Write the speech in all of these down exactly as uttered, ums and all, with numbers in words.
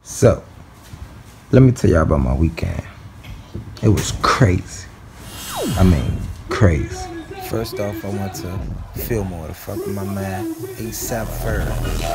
So, let me tell y'all about my weekend. It was crazy. I mean, crazy. First off, I went to Fillmore to fuck with my man, ASAP Ferg.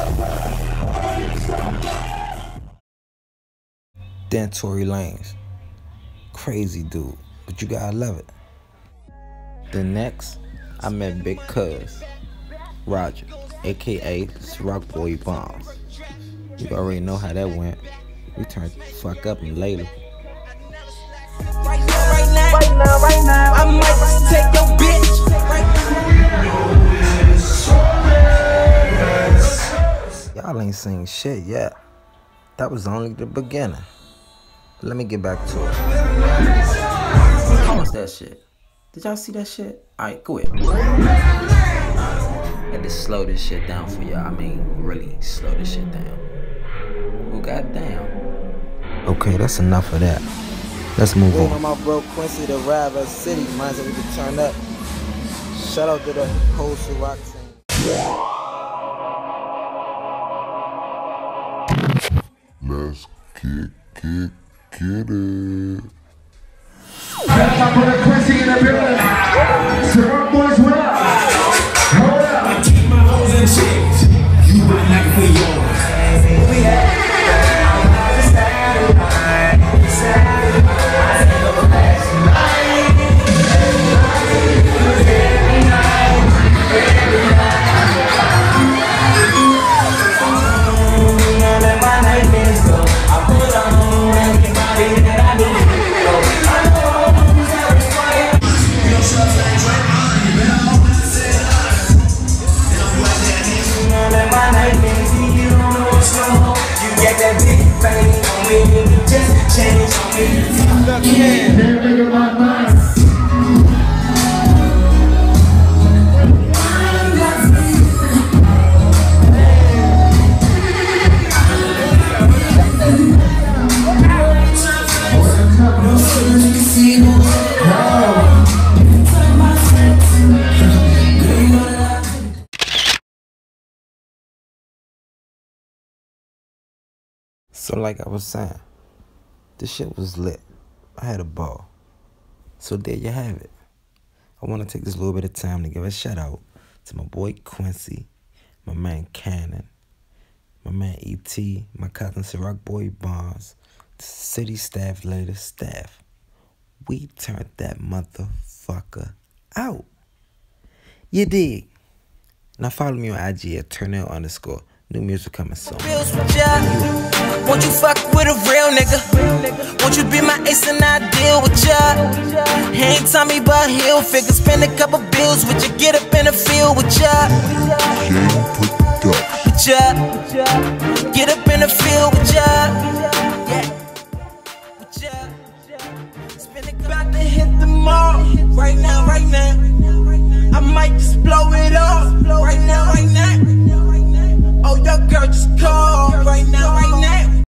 Then Tory Lanez. Crazy dude, but you gotta love it. Then next, I met Big Cuz, Roger, aka Ciroc Boy Bombs. You already know how that went. We turned the fuck up and later. Right now, right now, right now, right now, I might just take your bitch. Y'all ain't seen shit yet. That was only the beginning. Let me get back to it. How was that shit? Did y'all see that shit? Alright, go ahead. Had to slow this shit down for y'all. I mean, really slow this shit down. Well, goddamn. Okay, that's enough of that. Let's move Wait on. on my bro Quincy to Rival City. Minds that we can turn up. Shout out to the whole Ciroc team. Let's kick, kick, get it. That's my brother Quincy in the building. Ciroc boys, what up? Hold up. I keep my hoes in chicks. You might like for yours. We had Saturday, Saturday, last night, every night, every night. Let my nightmares go. I put on everybody that I do. So like I was saying, this shit was lit. I had a ball. So there you have it. I want to take this little bit of time to give a shout out to my boy Quincy, my man Cannon, my man E T, my cousin Ciroc Boy Bonds, the city staff later staff. We turned that motherfucker out. You dig? Now follow me on I G at Turnell underscore. New music coming soon. Won't you fuck with a real nigga? Won't you be my ace and I deal with ya? He ain't tell me about heel figures. Spend a couple bills with you. Get up in the field with ya. With ya. Get up in the field with ya.